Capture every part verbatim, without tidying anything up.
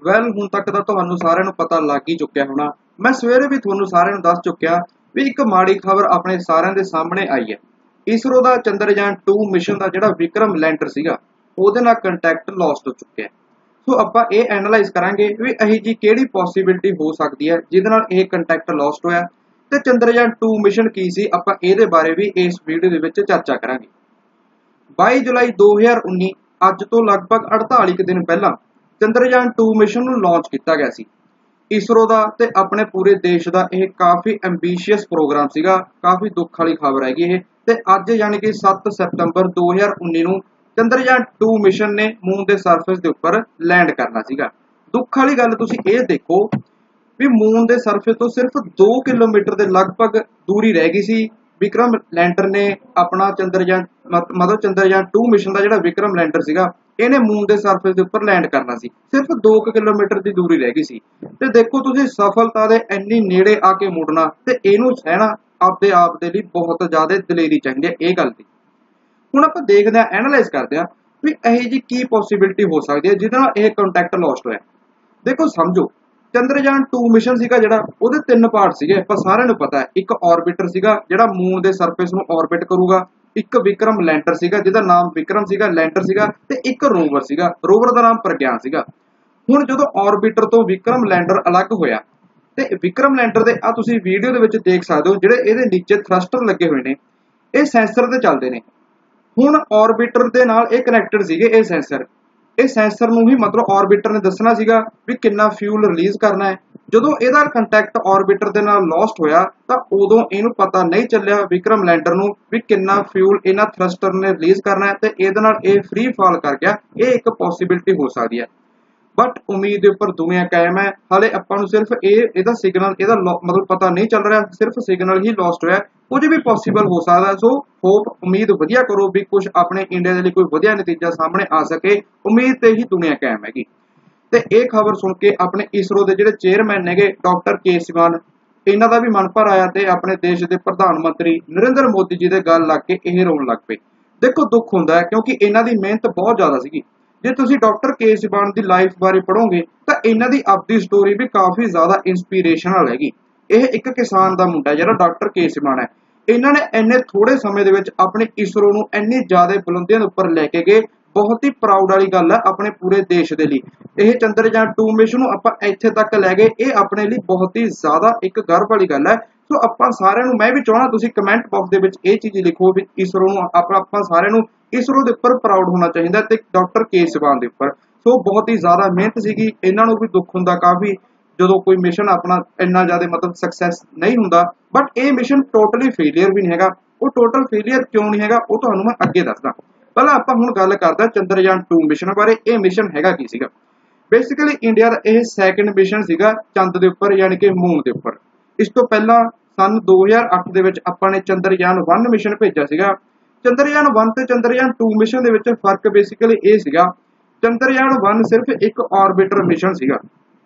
Well ਹੁਣ ਤੱਕ ਤਾਂ ਤੁਹਾਨੂੰ ਸਾਰਿਆਂ ਨੂੰ ਪਤਾ ਲੱਗ ਹੀ ਚੁੱਕਿਆ ਹੋਣਾ। ਮੈਂ ਸਵੇਰੇ ਵੀ ਤੁਹਾਨੂੰ ਸਾਰਿਆਂ ਨੂੰ ਦੱਸ ਚੁੱਕਿਆ ਵੀ ਇੱਕ ਮਾੜੀ ਖਬਰ ਆਪਣੇ ਸਾਰਿਆਂ ਦੇ ਸਾਹਮਣੇ ਆਈ ਹੈ। ਇਸਰੋ ਦਾ ਚੰਦਰਯਾਨ ਟੂ ਮਿਸ਼ਨ ਦਾ ਜਿਹੜਾ ਵਿਕਰਮ ਲੈਂਡਰ ਸੀਗਾ ਉਹਦੇ ਨਾਲ ਕੰਟੈਕਟ ਲੌਸਟ ਹੋ ਚੁੱਕਿਆ। ਸੋ ਆਪਾਂ ਇਹ ਐਨਾਲਾਈਜ਼ ਕਰਾਂਗੇ ਵੀ ਇਹੀ ਜੀ ਕਿਹੜੀ ਪੋਸੀਬਿਲਿਟੀ ਹੋ ਸਕਦੀ ਹੈ ਜਿਹਦੇ ਨਾਲ ਇਹ ਕੰਟੈਕਟ ਲੌਸਟ ਹੋਇਆ, ਤੇ ਚੰਦਰਯਾਨ ਟੂ ਮਿਸ਼ਨ ਕੀ ਸੀ ਆਪਾਂ ਇਹਦੇ ਬਾਰੇ ਵੀ ਇਸ ਵੀਡੀਓ ਦੇ ਵਿੱਚ ਚਰਚਾ ਕਰਾਂਗੇ। ਬਾਈ ਜੁਲਾਈ ਦੋ ਹਜ਼ਾਰ ਉੱਨੀ ਅੱਜ ਤੋਂ ਲਗਭਗ ਅੜਤਾਲੀ ਕੁ ਦਿਨ ਪਹਿਲਾਂ ਚੰਦਰਯਾਨ ਟੂ ਮਿਸ਼ਨ ਨੂੰ ਲਾਂਚ ਕੀਤਾ ਗਿਆ ਸੀ। ਇਸਰੋ ਦਾ ਤੇ ਆਪਣੇ ਪੂਰੇ ਦੇਸ਼ ਦਾ ਇਹ ਕਾਫੀ ਐਂਬੀਸ਼ੀਅਸ ਪ੍ਰੋਗਰਾਮ ਸੀਗਾ। ਕਾਫੀ ਦੁੱਖ ਵਾਲੀ ਖਬਰ ਹੈਗੀ ਇਹ, ਤੇ ਅੱਜ ਯਾਨੀ ਕਿ ਸੱਤ ਸਤੰਬਰ ਦੋ ਹਜ਼ਾਰ ਉੱਨੀ ਨੂੰ ਚੰਦਰਯਾਨ ਟੂ ਮਿਸ਼ਨ ਨੇ ਮੂਨ ਦੇ ਸਰਫੇਸ ਦੇ ਉੱਪਰ ਲੈਂਡ ਕਰਨਾ ਸੀਗਾ। ਦੁੱਖ ਵਾਲੀ ਗੱਲ ਤੁਸੀਂ ਇਹ ਦੇਖੋ ਵੀ ਮੂਨ ਦੇ ਸਰਫੇਸ ਤੋਂ ਸਿਰਫ ਦੋ ਕਿਲੋਮੀਟਰ ਦੇ ਲਗਭਗ ਦੂਰੀ ਰਹਿ ਗਈ ਸੀ। ਵਿਕਰਮ ਲੈਂਡਰ ਨੇ ਆਪਣਾ ਚੰਦਰਯਾਨ ਮਤਲਬ ਚੰਦਰਯਾਨ ਟੂ ਮਿਸ਼ਨ ਦਾ ਜਿਹੜਾ ਵਿਕਰਮ ਲੈਂਡਰ ਸੀਗਾ ਇਹਨੇ ਮੂਨ ਦੇ ਸਰਫੇਸ ਦੇ ਉੱਪਰ ਲੈਂਡ ਕਰਨਾ ਸੀ। ਸਿਰਫ ਦੋ ਕਿਲੋਮੀਟਰ ਦੀ ਦੂਰੀ ਰਹਿ ਗਈ ਸੀ, ਤੇ ਦੇਖੋ ਤੁਸੀਂ ਸਫਲਤਾ ਦੇ ਇੰਨੀ ਨੇੜੇ ਆ ਕੇ ਮੁੜਨਾ ਤੇ ਇਹਨੂੰ ਸਹਿਣਾ ਆਪਦੇ ਆਪ ਦੇ ਲਈ ਬਹੁਤ ਜ਼ਿਆਦਾ ਦਲੇਰੀ ਚਾਹੀਦੀ ਹੈ ਇਹ ਗੱਲ ਦੀ। ਹੁਣ ਆਪਾਂ ਦੇਖਦੇ ਹਾਂ, ਐਨਾਲਾਈਜ਼ ਕਰਦੇ ਹਾਂ ਵੀ ਇਹੋ ਜੀ ਕੀ ਪੋਸੀਬਿਲਿਟੀ ਹੋ ਸਕਦੀ ਹੈ ਜਿਹਦੇ ਨਾਲ ਇਹ ਕੰਟੈਕਟ ਲੌਸਟ ਹੋਇਆ। ਦੇਖੋ ਸਮਝੋ, ਚੰਦਰਯਾਨ ਟੂ ਮਿਸ਼ਨ ਸੀਗਾ ਜਿਹੜਾ ਉਹਦੇ ਤਿੰਨ ਪਾਰਟ ਸੀਗੇ, ਆਪਾਂ ਸਾਰਿਆਂ ਨੂੰ ਪਤਾ ਹੈ। ਇੱਕ ਆਰਬਿਟਰ ਸੀਗਾ ਜਿਹੜਾ ਮੂਨ ਦੇ ਸਰਫੇਸ ਨੂੰ ਆਰਬਿਟ ਕਰੂਗਾ, ਇੱਕ ਵਿਕਰਮ ਲੈਂਡਰ ਸੀਗਾ ਜਿਹਦਾ ਨਾਮ ਵਿਕਰਮ ਸੀਗਾ, ਲੈਂਡਰ ਸੀਗਾ, ਤੇ ਇੱਕ ਰੋਵਰ ਸੀਗਾ, ਰੋਵਰ ਦਾ ਨਾਮ ਪ੍ਰਗਿਆਨ ਸੀਗਾ। ਹੁਣ ਜਦੋਂ ਆਰਬਿਟਰ ਤੋਂ ਵਿਕਰਮ ਲੈਂਡਰ ਅਲੱਗ ਹੋਇਆ ਤੇ ਵਿਕਰਮ ਲੈਂਡਰ ਦੇ ਆ ਤੁਸੀਂ ਵੀਡੀਓ ਦੇ ਵਿੱਚ ਦੇਖ ਸਕਦੇ ਹੋ ਜਿਹੜੇ ਇਹਦੇ ਨੀਚੇ ਥਰਸਟਰ ਲੱਗੇ ਹੋਏ ਨੇ ਇਹ ਸੈਂਸਰ ਤੇ ਚੱਲਦੇ ਨੇ। ਹੁਣ ਆਰਬਿਟਰ ਦੇ ਨਾਲ ਇਹ ਕਨੈਕਟਡ ਸੀਗੇ ਇਹ ਸੈਂਸਰ। ਇਹ ਸੈਂਸਰ ਨੂੰ ਹੀ ਮਤਲਬ ਆਰਬਿਟਰ ਨੇ ਦੱਸਣਾ ਸੀਗਾ ਵੀ ਕਿੰਨਾ ਫਿਊਲ ਰਿਲੀਜ਼ ਕਰਨਾ ਹੈ। ਜਦੋਂ ਇਹਦਾ ਕੰਟੈਕਟ ਆਰਬਿਟਰ ਦੇ ਨਾਲ ਲੌਸਟ ਹੋਇਆ ਤਾਂ ਉਦੋਂ ਇਹਨੂੰ ਪਤਾ ਨਹੀਂ ਚੱਲਿਆ ਵਿਕਰਮ ਲੈਂਡਰ ਨੂੰ ਵੀ ਕਿੰਨਾ ਫਿਊਲ ਇਹਨਾਂ ਥਰਸਟਰ ਨੇ ਰਿਲੀਜ਼ ਕਰਨਾ ਹੈ, ਤੇ ਇਹਦੇ ਨਾਲ ਇਹ ਫ੍ਰੀ ਫਾਲ ਕਰ ਗਿਆ। ਇਹ ਇੱਕ ਪੋਸੀਬਿਲਿਟੀ ਹੋ ਸਕਦੀ ਹੈ, ਬਟ ਉਮੀਦ ਦੇ ਉੱਪਰ ਦੁਨੀਆ ਕਾਇਮ ਹੈ। ਹਾਲੇ ਆਪਾਂ ਨੂੰ ਸਿਰਫ ਇਹ ਇਹਦਾ ਸਿਗਨਲ ਇਹਦਾ ਮਤਲਬ ਪਤਾ ਨਹੀਂ ਚੱਲ ਰਿਹਾ, ਸਿਰਫ ਸਿਗਨਲ ਹੀ ਲੌਸਟ ਹੋਇਆ। ਕੁਝ ਵੀ ਪੋਸੀਬਲ ਹੋ ਸਕਦਾ। ਸੋ ਹੋਪ ਉਮੀਦ ਵਧੀਆ ਕਰੋ ਵੀ ਕੁਝ ਆਪਣੇ ਇੰਡੀਆ ਦੇ ਲਈ ਕੋਈ ਵਧੀਆ ਨਤੀਜਾ ਸਾਹਮਣੇ ਆ ਸਕੇ। ਉਮੀਦ ਤੇ ਹੀ ਦੁਨੀਆ ਕਾਇਮ ਹੈਗੀ। ਤੇ ਇਹ ਖਬਰ ਸੁਣ ਕੇ ਆਪਣੇ ਇਸਰੋ ਦੇ ਜਿਹੜੇ ਚੇਅਰਮੈਨ ਨੇਗੇ ਡਾਕਟਰ ਕੇ ਸਿਵਾਨ, ਇਹਨਾਂ ਦਾ ਵੀ ਮਨ ਭਰ ਆਇਆ ਤੇ ਆਪਣੇ ਦੇਸ਼ ਦੇ ਪ੍ਰਧਾਨ ਮੰਤਰੀ ਨਰਿੰਦਰ ਮੋਦੀ ਜੀ ਦੇ ਗੱਲ ਲੱਗ ਕੇ ਇਹ ਰੋਣ ਲੱਗ ਪਏ। ਦੇਖੋ ਦੁੱਖ ਹੁੰਦਾ ਹੈ ਕਿਉਂਕਿ ਇਹਨਾਂ ਦੀ ਮਿਹਨਤ ਬਹੁਤ ਜ਼ਿਆਦਾ ਸੀਗੀ। ਜੇ ਤੁਸੀਂ ਡਾਕਟਰ ਕੇ ਸਿਵਾਨ ਦੀ ਲਾਈਫ ਬਾਰੇ ਪੜ੍ਹੋਗੇ ਤਾਂ ਇਹਨਾਂ ਦੀ ਆਪਦੀ ਸਟੋਰੀ ਵੀ ਕਾਫੀ ਜ਼ਿਆਦਾ ਇੰਸਪੀਰੇਸ਼ਨਲ ਹੈਗੀ। ਇਹ ਇੱਕ ਕਿਸਾਨ ਦਾ ਮੁੰਡਾ ਜਿਹੜਾ ਡਾਕਟਰ ਕੇ ਸਿਵਾਨ ਹੈ। ਇਹਨਾਂ ਨੇ ਇੰਨੇ ਥੋੜੇ ਸਮੇਂ ਦੇ ਵਿੱਚ ਆਪਣੇ ਇਸਰੋ ਨੂੰ ਇੰਨੀ ਜ਼ਿਆਦਾ ਬੁਲੰਦੀਆਂ ਦੇ ਉੱਪਰ ਲੈ ਕੇ ਗਏ। ਬਹੁਤ ਹੀ ਪ੍ਰਾਊਡ ਵਾਲੀ ਗੱਲ ਹੈ ਆਪਣੇ ਪੂਰੇ ਦੇਸ਼ ਦੇ ਲਈ। ਇਹ ਚੰਦਰਯਾਨ ਟੂ ਮਿਸ਼ਨ ਨੂੰ ਆਪਾਂ ਇੱਥੇ ਤੱਕ ਲੈ ਗਏ, ਇਹ ਆਪਣੇ ਲਈ ਬਹੁਤ ਹੀ ਜ਼ਿਆਦਾ ਇੱਕ ਗਰਵ ਵਾਲੀ ਗੱਲ ਹੈ। ਸੋ ਆਪਾਂ ਸਾਰਿਆਂ ਨੂੰ, ਮੈਂ ਵੀ ਚਾਹਣਾ ਤੁਸੀਂ ਕਮੈਂਟ ਬਾਕਸ ਦੇ ਵਿੱਚ ਇਹ ਚੀਜ਼ ਲਿਖੋ ਵੀ ਇਸਰੋ ਨੂੰ ਆਪਾਂ ਆਪਾਂ ਸਾਰਿਆਂ ਨੂੰ ਇਸਰੋ ਦੇ ਉੱਪਰ ਪ੍ਰਾਊਡ ਹੋਣਾ ਚਾਹੀਦਾ ਤੇ ਡਾਕਟਰ ਕੇ ਸਿਵਾਨ ਦੇ ਉੱਪਰ। ਸੋ ਬਹੁਤ ਹੀ ਜ਼ਿਆਦਾ ਮਿਹਨਤ ਸੀਗੀ। ਇਹਨਾਂ ਨੂੰ ਵੀ ਦੁੱਖ ਹੁੰਦਾ ਕਾਫੀ ਜਦੋਂ ਕੋਈ ਮਿਸ਼ਨ ਆਪਣਾ ਇੰਨਾ ਜ਼ਿਆਦਾ ਮਤਲਬ ਸਕਸੈਸ ਨਹੀਂ ਹੁੰਦਾ। ਬਟ ਇਹ ਮਿਸ਼ਨ ਟੋਟਲੀ ਫੇਲੀਅਰ ਵੀ ਨਹੀਂ ਹੈਗਾ। ਉਹ ਟੋਟਲ ਫੇਲੀਅਰ ਕਿਉਂ ਨਹੀਂ ਹੈਗਾ ਉਹ ਤੁਹਾਨੂੰ ਮੈਂ ਅੱਗੇ ਦੱਸਦਾ। ਪਹਿਲਾਂ ਆਪਾਂ ਹੁਣ ਗੱਲ ਕਰਦੇ ਹਾਂ ਚੰਦਰਯਾਨ ਟੂ ਮਿਸ਼ਨ ਬਾਰੇ। ਇਹ ਮਿਸ਼ਨ ਹੈਗਾ ਕੀ ਸੀਗਾ? ਬੇਸਿਕਲੀ ਇੰਡੀਆ ਦਾ ਇਹ ਸੈਕਿੰਡ ਮਿਸ਼ਨ ਸੀਗਾ ਚੰਦ ਦੇ ਉੱਪਰ ਯਾਨੀ ਕਿ ਮੂਨ ਦੇ ਉੱਪਰ। ਇਸ ਤੋਂ ਪਹਿਲਾਂ ਸਨ ਦੋ ਹਜ਼ਾਰ ਅੱਠ ਦੇ ਵਿੱਚ ਆਪਾਂ ਨੇ ਚੰਦਰਯਾਨ ਵਨ ਮਿਸ਼ਨ ਭੇਜਿਆ ਸੀਗਾ। ਚੰਦਰਯਾਨ ਵਨ ਤੇ ਚੰਦਰਯਾਨ ਟੂ ਮਿਸ਼ਨ ਦੇ ਵਿੱਚ ਫਰਕ ਬੇਸਿਕਲੀ ਇਹ ਸੀਗਾ, ਚੰਦਰਯਾਨ ਵਨ ਸਿਰਫ ਇੱਕ ਆਰਬਿਟਰ ਮਿਸ਼ਨ ਸੀਗਾ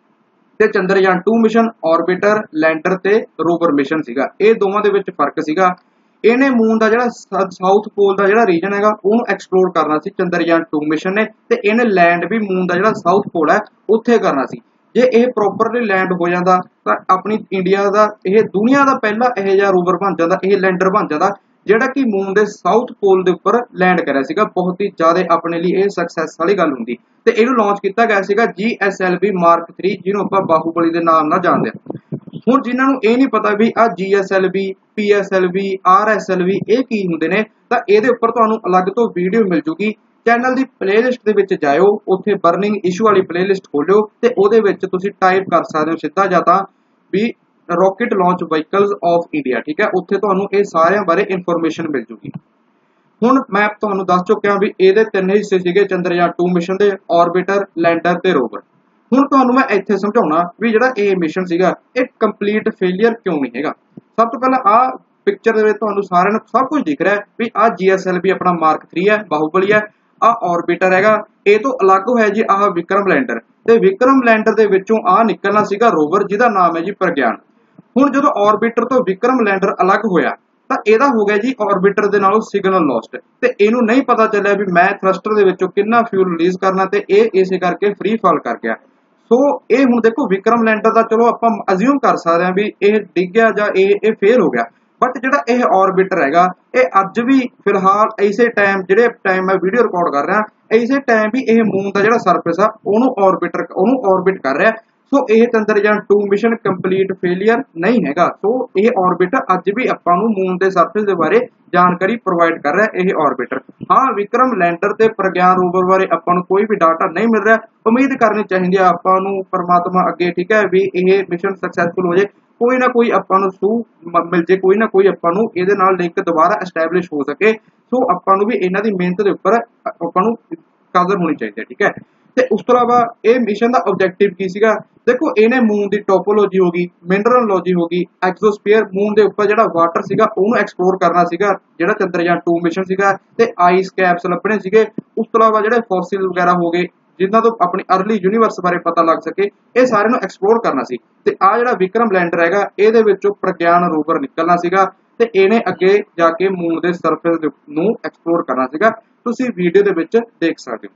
ਤੇ Chandrayaan two mission orbiter, lander ਤੇ ਰੋਵਰ ਮਿਸ਼ਨ ਸੀਗਾ। ਇਹ ਦੋਵਾਂ ਦੇ ਵਿੱਚ ਫਰਕ ਸੀਗਾ। ਇਹਨੇ ਮੂਨ ਦਾ ਜਿਹੜਾ ਸਾਊਥ ਪੋਲ ਦਾ ਜਿਹੜਾ ਰੀਜਨ ਹੈਗਾ ਉਹਨੂੰ ਐਕਸਪਲੋਰ ਕਰਨਾ ਸੀ ਚੰਦਰਯਾਨ ਟੂ ਮਿਸ਼ਨ ਨੇ, ਤੇ ਇਹਨੇ ਲੈਂਡ ਵੀ ਮੂਨ ਦਾ ਜਿਹੜਾ ਸਾਊਥ ਪੋਲ ਹੈ ਉੱਥੇ ਕਰਨਾ ਸੀ। ਜੇ ਇਹ ਪ੍ਰੋਪਰਲੀ ਲੈਂਡ ਹੋ ਜਾਂਦਾ ਤਾਂ ਆਪਣੀ ਇੰਡੀਆ ਦਾ ਇਹ ਦੁਨੀਆ ਦਾ ਪਹਿਲਾ ਇਹੋ ਜਿਹਾ ਰੋਵਰ ਬਣ ਜਾਂਦਾ, ਇਹ ਲੈਂਡਰ ਬਣ ਜਾਂਦਾ ਜਿਹੜਾ ਕਿ ਮੂਨ ਦੇ ਸਾਊਥ ਪੋਲ ਦੇ ਉੱਪਰ ਲੈਂਡ ਕਰਿਆ ਸੀਗਾ। ਬਹੁਤ ਹੀ ਜ਼ਿਆਦਾ ਆਪਣੇ ਲਈ ਇਹ ਸਕਸੈਸ ਵਾਲੀ ਗੱਲ ਹੁੰਦੀ। ਤੇ ਇਹਨੂੰ ਲਾਂਚ ਕੀਤਾ ਗਿਆ ਸੀਗਾ G S L V mark three, ਜਿਹਨੂੰ ਆਪਾਂ ਬਾਹੂਬਲੀ ਦੇ ਨਾਮ ਨਾਲ ਜਾਣਦੇ ਹਾਂ। ਹੁਣ ਜਿਨ੍ਹਾਂ ਨੂੰ ਇਹ ਨਹੀਂ ਪਤਾ ਵੀ ਆਹ G S L V, P S L V, R S L V ਇਹ ਕੀ ਹੁੰਦੇ ਨੇ, ਤਾਂ ਇਹਦੇ ਉੱਪਰ ਤੁਹਾਨੂੰ ਅਲੱਗ ਤੋਂ ਵੀਡੀਓ ਮਿਲ ਜੂਗੀ। ਚੈਨਲ ਦੀ ਪਲੇਲਿਸਟ ਦੇ ਵਿੱਚ ਜਾਇਓ, ਉੱਥੇ ਬਰਨਿੰਗ ਇਸ਼ੂ ਵਾਲੀ ਪਲੇਲਿਸਟ ਖੋਲਿਓ ਤੇ ਉਹਦੇ ਵਿੱਚ ਤੁਸੀਂ ਟਾਈਪ ਕਰ ਸਕਦੇ ਹੋ ਸਿੱਧਾ ਜਾਂ ਤਾਂ ਵੀ rocket launch vehicles of India. ठीक है, उत्थे तुहानू ये सारिਆਂ बारे इन्फॉर्मेशन मिल जूगी। ਹੁਣ ਮੈਂ ਤੁਹਾਨੂੰ ਦੱਸ ਚੁੱਕਿਆ ਵੀ ਇਹਦੇ ਤਿੰਨ ਹਿੱਸੇ ਸੀਗੇ ਚੰਦਰਯਾਨ ਟੂ ਮਿਸ਼ਨ ਦੇ, ਆਰਬਿਟਰ, ਲੈਂਡਰ ਤੇ ਰੋਵਰ। ਹੁਣ ਤੁਹਾਨੂੰ ਮੈਂ ਇੱਥੇ ਸਮਝਾਉਣਾ ਵੀ ਜਿਹੜਾ ਇਹ ਮਿਸ਼ਨ ਸੀਗਾ ਇਹ ਕੰਪਲੀਟ ਫੇਲਿਅਰ ਕਿਉਂ ਨਹੀਂ ਹੈਗਾ। ਸਭ ਤੋਂ ਪਹਿਲਾਂ ਆਹ ਪਿਕਚਰ ਦੇ ਵਿੱਚ ਤੁਹਾਨੂੰ ਸਾਰਿਆਂ ਨੂੰ ਸਭ ਕੁਝ ਦਿਖ ਰਿਹਾ ਵੀ ਆਹ ਜੀ ਐਸ ਐਲ ਵੀ ਆਪਣਾ ਮਾਰਕ ਥ੍ਰੀ ਹੈ, ਬਾਹੂਬਲੀ ਹੈ, ਆਹ ਆਰਬਿਟਰ ਹੈਗਾ। ਇਹ ਤੋਂ ਅਲੱਗ ਹੋਇਆ ਜੀ ਆਹ ਵਿਕਰਮ ਲੈਂਡਰ, ਤੇ ਵਿਕਰਮ ਲੈਂਡਰ ਦੇ ਵਿੱਚੋਂ ਆਹ ਨਿਕਲਣਾ ਸੀਗਾ ਰੋਵਰ ਜਿਹਦਾ ਨਾਮ ਹੈ ਜੀ ਪ੍ਰਗਿਆਨ। ਹੁਣ ਜਦੋਂ ਆਰਬਿਟਰ ਤੋਂ ਵਿਕਰਮ ਲੈਂਡਰ ਅਲੱਗ ਹੋਇਆ ਤਾਂ ਇਹਦਾ ਹੋ ਗਿਆ ਜੀ ਆਰਬਿਟਰ ਦੇ ਨਾਲੋਂ ਸਿਗਨਲ ਲੌਸਟ, ਤੇ ਇਹਨੂੰ ਨਹੀਂ ਪਤਾ ਚੱਲਿਆ ਵੀ ਮੈਂ ਥਰਸਟਰ ਦੇ ਵਿੱਚੋਂ ਕਿੰਨਾ ਫਿਊਲ ਰਿਲੀਜ਼ ਕਰਨਾ, ਤੇ ਇਹ ਇਸੇ ਕਰਕੇ ਫ੍ਰੀ ਫਾਲ ਕਰ ਗਿਆ। ਸੋ ਇਹ ਹੁਣ ਦੇਖੋ ਵਿਕਰਮ ਲੈਂਡਰ ਦਾ ਚਲੋ ਆਪਾਂ ਅਜ਼ਿਊਮ ਕਰ ਸਕਦੇ ਹਾਂ ਵੀ ਇਹ ਡਿੱਗਿਆ ਜਾਂ ਇਹ ਇਹ ਫੇਲ ਹੋ ਗਿਆ, ਬਟ ਜਿਹੜਾ ਇਹ ਆਰਬਿਟਰ ਹੈਗਾ ਇਹ ਅੱਜ ਵੀ ਫਿਲਹਾਲ ਇਸੇ ਟਾਈਮ ਜਿਹੜੇ ਟਾਈਮ ਮੈਂ ਵੀਡੀਓ ਰਿਕਾਰਡ ਕਰ ਰਿਹਾ ਇਸੇ ਟਾਈਮ ਵੀ ਇਹ ਮੂਨ ਦਾ ਜਿਹੜਾ ਸਰਫੇਸ ਆ ਉਹਨੂੰ ਆਰਬਿਟਰ ਉਹਨੂੰ ਆਰਬਿਟ ਕਰ ਰਿਹਾ। ਸੋ ਇਹ Chandrayaan two mission complete failure ਨਹੀਂ ਹੈਗਾ। ਸੋ ਇਹ ਆਰਬਿਟਰ ਅੱਜ ਵੀ ਆਪਾਂ ਨੂੰ ਮੂਨ ਦੇ ਸਰਫੇਸ ਦੇ ਬਾਰੇ ਜਾਣਕਾਰੀ ਪ੍ਰੋਵਾਈਡ ਕਰ ਰਿਹਾ ਇਹ ਆਰਬਿਟਰ। ਹਾਂ ਵਿਕਰਮ ਲੈਂਡਰ ਤੇ ਪ੍ਰਗਿਆਨ ਰੋਵਰ ਬਾਰੇ ਆਪਾਂ ਨੂੰ ਕੋਈ ਵੀ ਡਾਟਾ ਨਹੀਂ ਮਿਲ ਰਿਹਾ, ਉਮੀਦ ਕਰਨੀ ਚਾਹੀਦੀ ਆ ਆਪਾਂ ਨੂੰ ਪਰਮਾਤਮਾ ਅੱਗੇ, ਠੀਕ ਹੈ, ਵੀ ਇਹ ਮਿਸ਼ਨ ਸਕਸੈਸਫੁਲ ਹੋ ਜਾਏ, ਕੋਈ ਨਾ ਕੋਈ ਆਪਾਂ ਨੂੰ ਸੂ ਮਿਲ ਜੇ, ਕੋਈ ਨਾ ਕੋਈ ਆਪਾਂ ਨੂੰ ਇਹਦੇ ਨਾਲ ਲਿੰਕ ਦੁਬਾਰਾ ਐਸਟੈਬਲਿਸ਼ ਹੋ ਸਕੇ। ਸੋ ਆਪਾਂ ਨੂੰ ਵੀ ਇਹਨਾਂ ਦੀ ਮਿਹਨਤ ਦੇ ਉੱਪਰ ਆਪਾਂ ਨੂੰ ਕਦਰ ਹੋਣੀ ਚਾਹੀਦੀ ਹੈ, ਠੀਕ ਹੈ। ਤੇ ਉਸ ਤੋਂ ਇਲਾਵਾ ਇਹ ਮਿਸ਼ਨ ਦਾ ਆਬਜੈਕਟਿਵ ਕੀ ਸੀਗਾ, ਦੇਖੋ ਇਹਨੇ ਮੂਨ ਦੀ ਟੋਪੋਲੋਜੀ ਹੋ ਗਈ, ਮਿਨਰਲੋਜੀ ਹੋ ਗਈ, ਐਕਸੋਸਫੀਅਰ ਮੂਨ ਦੇ ਉੱਪਰ ਜਿਹੜਾ ਵਾਟਰ ਸੀਗਾ ਉਹਨੂੰ ਐਕਸਪਲੋਰ ਕਰਨਾ ਸੀਗਾ ਜਿਹੜਾ ਚੰਦਰਯਾਨ ਟੂ ਮਿਸ਼ਨ ਸੀਗਾ, ਤੇ ਆਈਸ ਕੈਪਸ ਲੱਭਣੇ ਸੀਗੇ। ਉਸ ਤੋਂ ਇਲਾਵਾ ਜਿਹੜੇ ਫੋਸਿਲ ਵਗੈਰਾ ਹੋ ਗਏ ਜਿਨ੍ਹਾਂ ਤੋਂ ਆਪਣੀ ਅਰਲੀ ਯੂਨੀਵਰਸ ਬਾਰੇ ਪਤਾ ਲੱਗ ਸਕੇ, ਇਹ ਸਾਰੇ ਨੂੰ ਐਕਸਪਲੋਰ ਕਰਨਾ ਸੀ। ਤੇ ਆ ਜਿਹੜਾ ਵਿਕਰਮ ਲੈਂਡਰ ਹੈਗਾ ਇਹਦੇ ਵਿੱਚੋਂ ਪ੍ਰਗਿਆਨ ਰੋਵਰ ਨਿਕਲਣਾ ਸੀਗਾ ਤੇ ਇਹਨੇ ਅੱਗੇ ਜਾ ਕੇ ਮੂਨ ਦੇ ਸਰਫੇਸ ਨੂੰ ਐਕਸਪਲੋਰ ਕਰਨਾ ਸੀਗਾ। ਤੁਸੀਂ ਵੀਡੀਓ ਦੇ ਵਿੱਚ ਦੇਖ ਸਕਦੇ ਹੋ।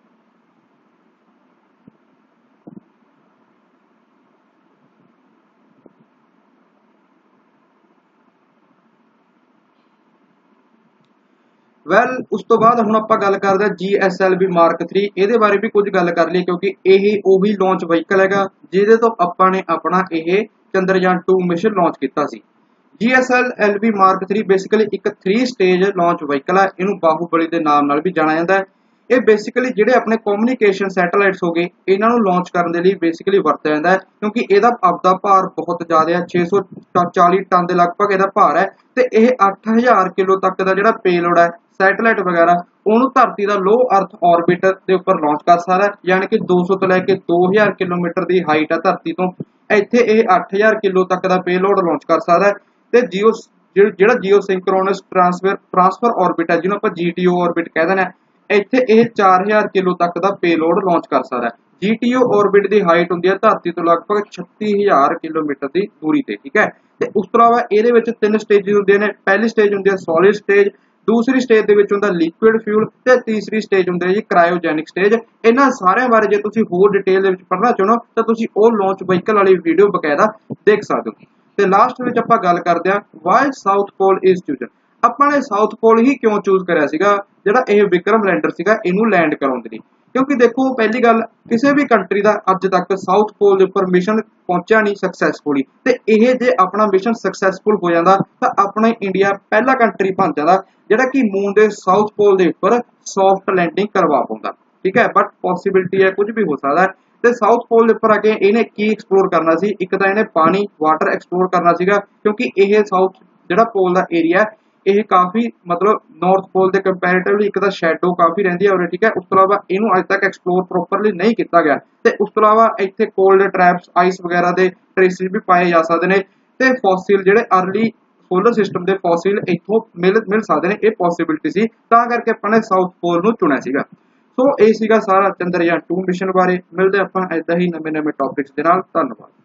ਵੈਲ ਉਸ ਤੋਂ ਬਾਅਦ ਹੁਣ ਆਪਾਂ ਗੱਲ ਕਰਦੇ ਹਾਂ G S L V mark three. ਇਹਦੇ ਬਾਰੇ ਵੀ ਕੁਝ ਗੱਲ ਕਰ ਲਈ ਕਿਉਂਕਿ ਇਹ ਉਹੀ ਲਾਂਚ ਵਹੀਕਲ ਹੈਗਾ ਜਿਹਦੇ ਤੋਂ ਆਪਾਂ ਨੇ ਆਪਣਾ ਇਹ ਚੰਦਰਯਾਨ ਟੂ ਮਿਸ਼ਨ ਲਾਂਚ ਕੀਤਾ ਸੀ। G S L V mark three basically ਇੱਕ ਥ੍ਰੀ ਸਟੇਜ ਲਾਂਚ ਵਹੀਕਲ ਹੈ। ਇਹਨੂੰ ਬਾਹੂਬਲੀ ਦੇ ਨਾਮ ਨਾਲ ਵੀ ਜਾਣਿਆ ਜਾਂਦਾ ਹੈ। ਇਹ ਬੇਸਿਕਲੀ ਜਿਹੜੇ ਆਪਣੇ ਕਮਿਊਨੀਕੇਸ਼ਨ ਸੈਟੇਲਾਈਟਸ ਹੋ ਗਏ ਇਹਨਾਂ ਨੂੰ ਲਾਂਚ ਕਰਨ ਦੇ ਲਈ ਬੇਸਿਕਲੀ ਵਰਤਿਆ ਜਾਂਦਾ ਹੈ, ਕਿਉਂਕਿ ਇਹਦਾ ਆਪਦਾ ਭਾਰ ਬਹੁਤ ਜ਼ਿਆਦਾ ਹੈ, ਛੇ ਸੌ ਚਾਲੀ ਟਨ ਦੇ ਲਗਭਗ ਇਹਦਾ ਭਾਰ ਹੈ। ਤੇ ਇਹ ਅੱਠ ਹਜ਼ਾਰ ਕਿਲੋ ਤੱਕ ਦਾ ਜਿਹੜਾ ਪੇਲੋਡ ਹੈ ਸੈਟੇਲਾਈਟ ਵਗੈਰਾ ਉਹਨੂੰ ਧਰਤੀ ਦਾ ਲੋ ਅਰਥ ਆਰਬਿਟਰ ਦੇ ਉੱਪਰ ਲਾਂਚ ਕਰ ਸਕਦਾ ਹੈ, ਯਾਨੀ ਕਿ ਦੋ ਸੌ ਤੋਂ ਲੈ ਕੇ ਦੋ ਹਜ਼ਾਰ ਕਿਲੋਮੀਟਰ ਦੀ ਹਾਈਟ ਹੈ ਧਰਤੀ ਤੋਂ। ਇੱਥੇ ਇਹ ਅੱਠ ਹਜ਼ਾਰ ਕਿਲੋ ਤੱਕ ਦਾ ਪੇਲੋਡ ਲਾਂਚ ਕਰ ਸਕਦਾ ਹੈ। ਤੇ ਜੀਓ ਜਿਹੜਾ geosynchronous transfer transfer orbit ਹੈ ਜਿਹਨੂੰ ਆਪਾਂ ਜੀ ਟੀ ਓ ਆਰਬਿਟ ਕਹਿ ਦਿੰਦੇ ਹਾਂ, ਇੱਥੇ ਇਹ ਚਾਰ ਹਜ਼ਾਰ ਕਿਲੋ ਤੱਕ ਦਾ ਪੇਲੋਡ ਲਾਂਚ ਕਰ ਸਕਦਾ ਹੈ। ਜੀ ਟੀ ਓ ਆਰਬਿਟ ਦੀ ਹਾਈਟ ਹੁੰਦੀ ਹੈ ਧਰਤੀ ਤੋਂ ਲਗਭਗ ਛੱਤੀ ਹਜ਼ਾਰ ਕਿਲੋਮੀਟਰ ਦੀ ਦੂਰੀ ਤੇ, ਠੀਕ ਹੈ। ਤੇ ਉਸ ਤੋਂ ਇਲਾਵਾ ਇਹਦੇ ਵਿੱਚ ਤਿੰਨ ਸਟੇਜਿਸ ਹੁੰਦੇ ਨੇ। ਪਹਿਲੀ ਸਟੇਜ ਹੁੰਦੀ ਹੈ ਸੋਲਿਡ ਸਟੇਜ, ਦੂਸਰੀ ਸਟੇਜ ਦੇ ਵਿੱਚ ਹੁੰਦਾ ਲਿਕੁਇਡ ਫਿਊਲ, ਤੇ ਤੀਸਰੀ ਸਟੇਜ ਹੁੰਦਾ ਜੀ ਕ੍ਰਾਇਓਜੈਨਿਕ ਸਟੇਜ। ਇਹਨਾਂ ਸਾਰਿਆਂ ਬਾਰੇ ਜੇ ਤੁਸੀਂ ਹੋਰ ਡਿਟੇਲ ਦੇ ਵਿੱਚ ਪੜ੍ਹਨਾ ਚਾਹੋ ਤਾਂ ਤੁਸੀਂ ਉਹ ਲਾਂਚ ਵਹੀਕਲ ਵਾਲੀ ਵੀਡੀਓ ਬਕਾਇਦਾ ਦੇਖ ਸਕਦੇ ਹੋ। ਤੇ ਲਾਸਟ ਵਿੱਚ ਆਪਾਂ ਗੱਲ ਕਰਦੇ ਹਾਂ why south pole is chosen. ਆਪਾਂ ਨੇ ਸਾਊਥ ਪੋਲ ਹੀ ਕਿਉਂ ਚੂਜ਼ ਕਰਿਆ ਸੀਗਾ ਜਿਹੜਾ ਇਹ ਵਿਕਰਮ ਲੈਂਡਰ ਸੀਗਾ ਇਹਨੂੰ ਲੈਂਡ ਕਰਾਉਣ ਦੇ ਲਈ, ਕਿਉਂਕਿ ਦੇਖੋ ਪਹਿਲੀ ਗੱਲ ਕਿਸੇ ਵੀ ਕੰਟਰੀ ਦਾ ਅੱਜ ਤੱਕ ਸਾਊਥ ਪੋਲ ਦੇ ਉੱਪਰ ਮਿਸ਼ਨ ਪਹੁੰਚਿਆ ਨਹੀਂ ਸਕਸੈਸਫੁਲੀ। ਤੇ ਇਹ ਜੇ ਆਪਣਾ ਮਿਸ਼ਨ ਸਕਸੈਸਫੁਲ ਹੋ ਜਾਂਦਾ ਤਾਂ ਆਪਣਾ ਇੰਡੀਆ ਪਹਿਲਾ ਕੰਟਰੀ ਬਣ ਜਾਂਦਾ ਜਿਹੜਾ ਕਿ ਮੂਨ ਦੇ ਸਾਊਥ ਪੋਲ ਦੇ ਉੱਪਰ ਸੌਫਟ ਲੈਂਡਿੰਗ ਕਰਵਾ ਪਾਉਂਦਾ, ਠੀਕ ਹੈ। ਬਟ ਪੋਸੀਬਿਲਿਟੀ ਹੈ, ਕੁਝ ਵੀ ਹੋ ਸਕਦਾ ਹੈ। ਤੇ ਸਾਊਥ ਪੋਲ ਦੇ ਉੱਪਰ ਆ ਕੇ ਇਹਨੇ ਕੀ ਐਕਸਪਲੋਰ ਕਰਨਾ ਸੀ, ਇੱਕ ਤਾਂ ਇਹਨੇ ਪਾਣੀ ਵਾਟਰ ਐਕਸਪਲੋਰ ਕਰਨਾ ਸੀਗਾ, ਕਿਉਂਕਿ ਇਹ ਸਾਊਥ ਜਿਹੜਾ ਪੋਲ ਦਾ ਏਰੀਆ ਇਹ ਕਾਫੀ ਮਤਲਬ ਨਾਰਥ ਪੋਲ ਦੇ ਕੰਪੈਰੀਟਿਵਲੀ ਇੱਕ ਤਾਂ ਸ਼ੈਡੋ ਕਾਫੀ ਰਹਿੰਦੀ ਹੈ ਉਰੇ, ਠੀਕ ਹੈ। ਉਸ ਤੋਂ ਇਲਾਵਾ ਇਹਨੂੰ ਅੱਜ ਤੱਕ ਐਕਸਪਲੋਰ ਪ੍ਰੋਪਰਲੀ ਨਹੀਂ ਕੀਤਾ ਗਿਆ। ਤੇ ਉਸ ਤੋਂ ਇਲਾਵਾ ਇੱਥੇ ਕੋਲਡ ਟ੍ਰੈਪਸ ਆਈਸ ਵਗੈਰਾ ਦੇ ਟ੍ਰੇਸਿਸ ਵੀ ਪਾਏ ਜਾ ਸਕਦੇ ਨੇ, ਤੇ ਫੋਸਿਲ ਜਿਹੜੇ ਅਰਲੀ ਸੋਲਰ ਸਿਸਟਮ ਦੇ ਫੋਸਿਲ ਇੱਥੋਂ ਮਿਲ ਮਿਲ ਸਕਦੇ ਨੇ। ਇਹ ਪੋਸੀਬਿਲਿਟੀ ਸੀ, ਤਾਂ ਕਰਕੇ ਆਪਾਂ ਨੇ ਸਾਊਥ ਪੋਲ ਨੂੰ ਚੁਣਿਆ ਸੀਗਾ। ਸੋ ਇਹ ਸੀਗਾ ਸਾਰਾ ਚੰਦਰਯਾਨ ਟੂ ਮਿਸ਼ਨ ਬਾਰੇ। ਮਿਲਦੇ ਆਪਾਂ ਏਦਾਂ ਹੀ ਨਵੇਂ ਨਵੇਂ ਟੌਪਿਕਸ ਦੇ ਨਾਲ। ਧੰਨਵਾਦ।